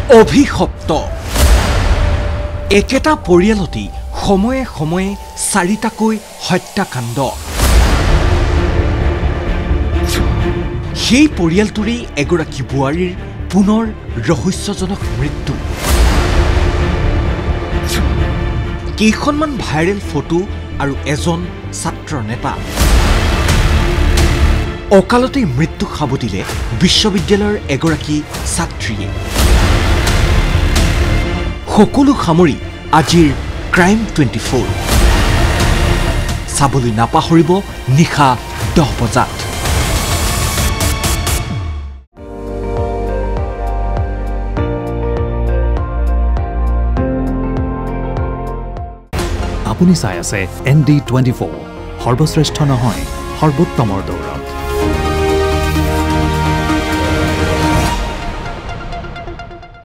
অভিশপ্ত একেটা পৰিয়ালতি সময়ে সময়ে চাৰিটাকৈ হত্যাকাণ্ড সেই পৰিয়ালটোৰে এগৰাকী বুৱাৰীৰ পুনৰ ৰহস্যজনক মৃত্যু কেইখনমান ভাইৰেল ফটো আৰু এজন ছাত্ৰ নেতা অকালতে মৃত্যু খাব দিলে বিশ্ববিদ্যালয়ৰ এগৰাকী ছাত্ৰীয়ে সকলো সামৰি আজিৰ ক্ৰাইম 24 চাবলৈ নাপাহৰিব নিশা 10 বজাত আপুনি চাই আছে ND24 সৰ্বশ্ৰেষ্ঠ নহয় সৰ্বোত্তমৰ দৌৰ